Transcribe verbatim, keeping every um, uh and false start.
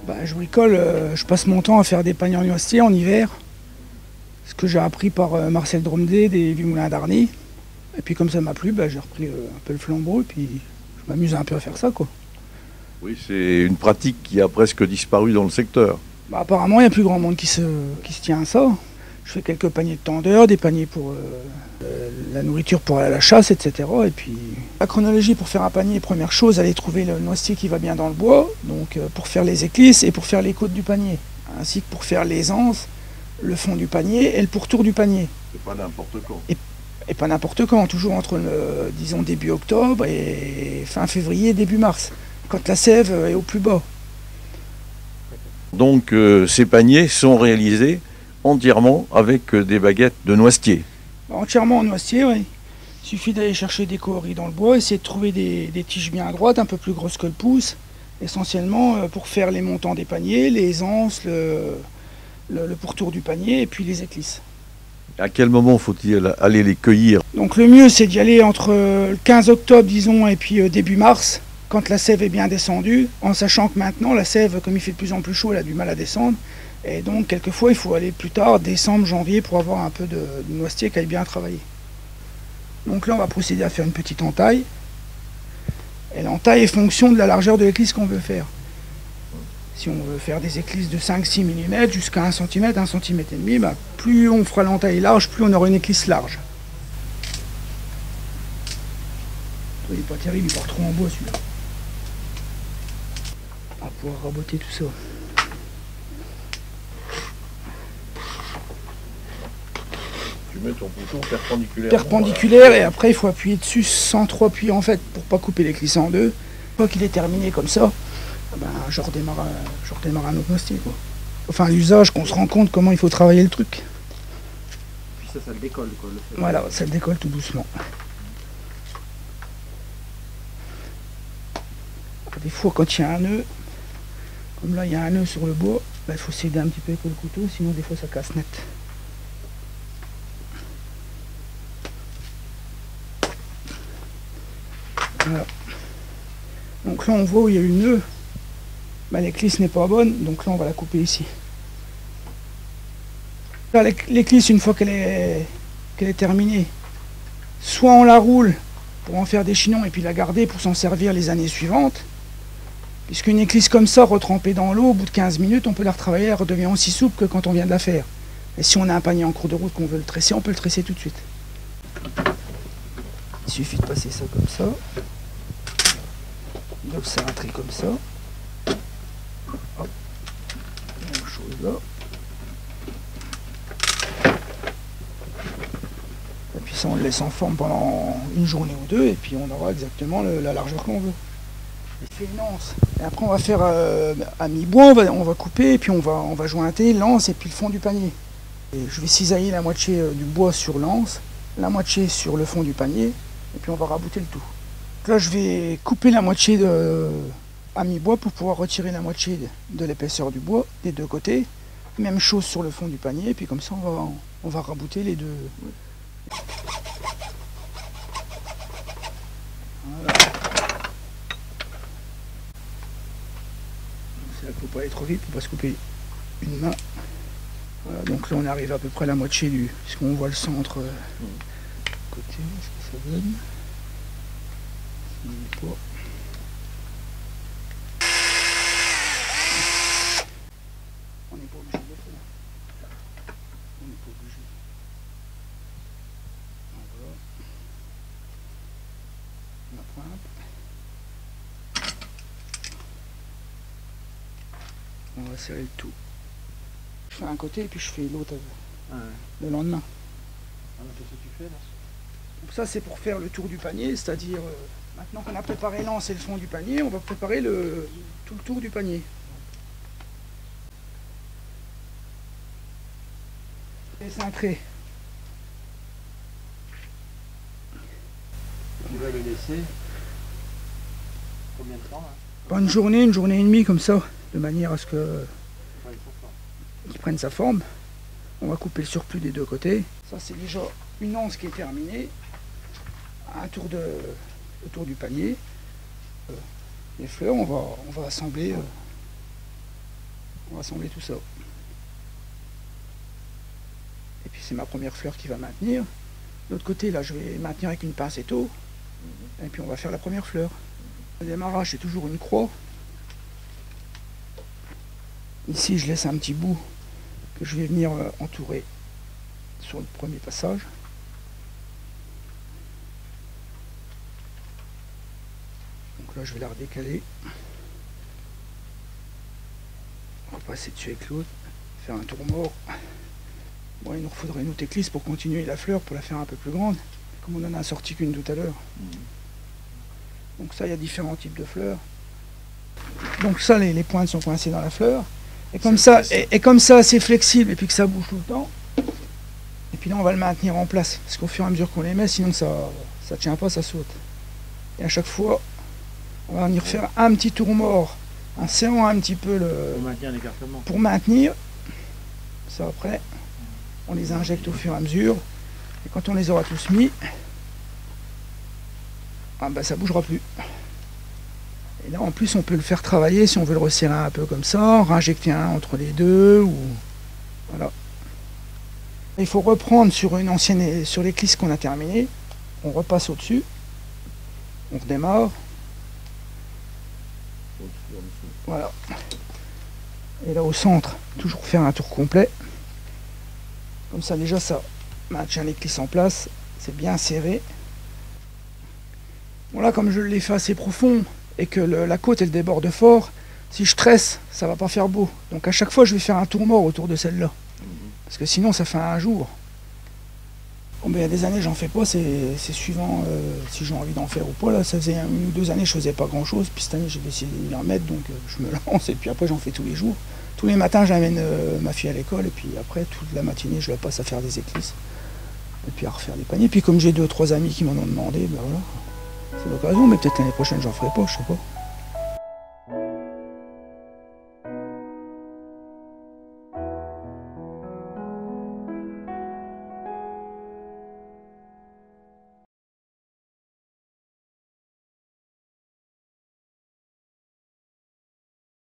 Bah, je bricole, euh, je passe mon temps à faire des paniers en noisetier en hiver. Ce que j'ai appris par euh, Marcel Dromedé des Vieux-Moulins d'Arny. Et puis comme ça m'a plu, bah, j'ai repris euh, un peu le flambeau et puis je m'amuse un peu à faire ça, quoi. Oui, c'est une pratique qui a presque disparu dans le secteur. Bah, apparemment, il n'y a plus grand monde qui se, qui se tient à ça. Je fais quelques paniers de tendeurs, des paniers pour euh, euh, la nourriture pour aller à la chasse, et cetera. Et puis la chronologie pour faire un panier, première chose, aller trouver le noisetier qui va bien dans le bois, donc euh, pour faire les éclisses et pour faire les côtes du panier, ainsi que pour faire les anses, le fond du panier et le pourtour du panier. C'est pas n'importe quand. Et, et pas n'importe quand, toujours entre, le, disons, début octobre et fin février, début mars, quand la sève est au plus bas. Donc euh, ces paniers sont réalisés entièrement avec euh, des baguettes de noisetier. Entièrement en noisetier, oui. Il suffit d'aller chercher des causeries dans le bois, essayer de trouver des, des tiges bien droites, un peu plus grosses que le pouce, essentiellement euh, pour faire les montants des paniers, les anses, le, le, le pourtour du panier et puis les éclisses. À quel moment faut-il aller les cueillir? Donc le mieux, c'est d'y aller entre le quinze octobre, disons, et puis euh, début mars, quand la sève est bien descendue, en sachant que maintenant, la sève, comme il fait de plus en plus chaud, elle a du mal à descendre. Et donc, quelquefois, il faut aller plus tard, décembre, janvier, pour avoir un peu de, de noisetier qui aille bien travailler. Donc là, on va procéder à faire une petite entaille. Et l'entaille est fonction de la largeur de l'éclisse qu'on veut faire. Si on veut faire des éclisses de cinq à six millimètres jusqu'à un centimètre, un centimètre et demi, bah, plus on fera l'entaille large, plus on aura une éclisse large. Il n'est pas terrible, il part trop en bois celui-là. On va pouvoir raboter tout ça. Tu mets ton couteau perpendiculaire. Perpendiculaire et après il faut appuyer dessus sans trop appuyer en fait pour pas couper l'éclisse en deux. Une fois qu'il est terminé comme ça, ben, je, redémarre, je redémarre un autre noisetier, quoi. Enfin l'usage qu'on se rend compte comment il faut travailler le truc. Puis ça, ça le décolle quoi. Le fait. Voilà, ça le décolle tout doucement. Des fois quand il y a un nœud, comme là il y a un nœud sur le bois, ben, il faut s'aider un petit peu avec le couteau, sinon des fois ça casse net. Voilà. Donc là on voit où il y a eu le nœud, ben, l'éclisse n'est pas bonne, donc là on va la couper ici. Là l'éclisse, une fois qu'elle est, qu'elle est terminée, soit on la roule pour en faire des chignons et puis la garder pour s'en servir les années suivantes, puisqu'une éclisse comme ça, retrempée dans l'eau, au bout de quinze minutes, on peut la retravailler, elle redevient aussi souple que quand on vient de la faire. Et si on a un panier en cours de route qu'on veut le tresser, on peut le tresser tout de suite. Il suffit de passer ça comme ça, d'observer comme ça. Hop. Même chose là. Et puis ça on le laisse en forme pendant une journée ou deux, et puis on aura exactement le, la largeur qu'on veut. Et fait une anse. Et après on va faire euh, à mi-bois, on va, on va couper, et puis on va, on va jointer l'anse et puis le fond du panier. Et je vais cisailler la moitié du bois sur l'anse, la moitié sur le fond du panier, et puis on va rabouter le tout. Là je vais couper la moitié de, à mi-bois pour pouvoir retirer la moitié de, de l'épaisseur du bois des deux côtés. Même chose sur le fond du panier, et puis comme ça on va, on va rabouter les deux. Voilà. Il ne faut pas aller trop vite pour ne pas se couper une main. Voilà, donc là on arrive à peu près à la moitié du, puisqu'on voit le centre euh, côté, ce que ça donne. Pas. On n'est pas obligé de le faire. On n'est pas obligé. Voilà. La pointe. On va serrer le tout. Je fais un côté et puis je fais l'autre Ah ouais. le lendemain. Ah, qu'est-ce que tu fais là? Donc ça c'est pour faire le tour du panier, c'est-à-dire euh, maintenant qu'on a préparé l'anse et le fond du panier, on va préparer le, tout le tour du panier. Et cintré. Tu vas le laisser combien de temps là? Pas une journée, une journée et demie comme ça, de manière à ce que qu'il prenne sa forme. On va couper le surplus des deux côtés. Ça c'est déjà une anse qui est terminée. Un tour de le tour du panier. Les fleurs, on va, on va assembler euh, On va assembler tout ça. Et puis c'est ma première fleur qui va maintenir. De l'autre côté, là, je vais maintenir avec une pincetto. Et puis on va faire la première fleur. Le démarrage, c'est toujours une croix. Ici, je laisse un petit bout que je vais venir euh, entourer sur le premier passage. Donc là, je vais la redécaler. On va passer dessus avec l'autre, faire un tour mort. Bon, il nous faudrait une autre éclisse pour continuer la fleur, pour la faire un peu plus grande, comme on en a sorti qu'une tout à l'heure. Donc ça, il y a différents types de fleurs. Donc ça, les, les pointes sont coincées dans la fleur. Et comme ça, et, et comme ça, c'est flexible et puis que ça bouge tout le temps. Et puis là, on va le maintenir en place, parce qu'au fur et à mesure qu'on les met, sinon ça ça tient pas, ça saute. Et à chaque fois, on va venir faire un petit tour mort, en serrant un petit peu le... Pour maintenir l'écartement. Pour maintenir. Ça après, on les injecte au fur et à mesure. Et quand on les aura tous mis, ah ben ça bougera plus. Et là en plus on peut le faire travailler si on veut le resserrer un peu comme ça, réinjecter un entre les deux ou voilà. Il faut reprendre sur une ancienne, sur l'éclisse qu'on a terminée, on repasse au-dessus, on redémarre. Voilà. Et là au centre, toujours faire un tour complet. Comme ça déjà ça maintient l'éclisse en place, c'est bien serré. Bon là comme je l'ai fait assez profond et que le, la côte elle déborde fort, si je tresse ça va pas faire beau. Donc à chaque fois je vais faire un tour mort autour de celle-là. Parce que sinon ça fait un jour. Bon ben il y a des années j'en fais pas, c'est suivant euh, si j'ai envie d'en faire ou pas. Là ça faisait une ou deux années je faisais pas grand chose, puis cette année j'ai décidé de m'y remettre, donc euh, je me lance et puis après j'en fais tous les jours. Tous les matins j'amène euh, ma fille à l'école et puis après toute la matinée je la passe à faire des éclisses. Et puis à refaire des paniers. Puis comme j'ai deux trois amis qui m'en ont demandé, ben voilà. C'est l'occasion, mais peut-être l'année prochaine j'en ferai pas, je sais pas.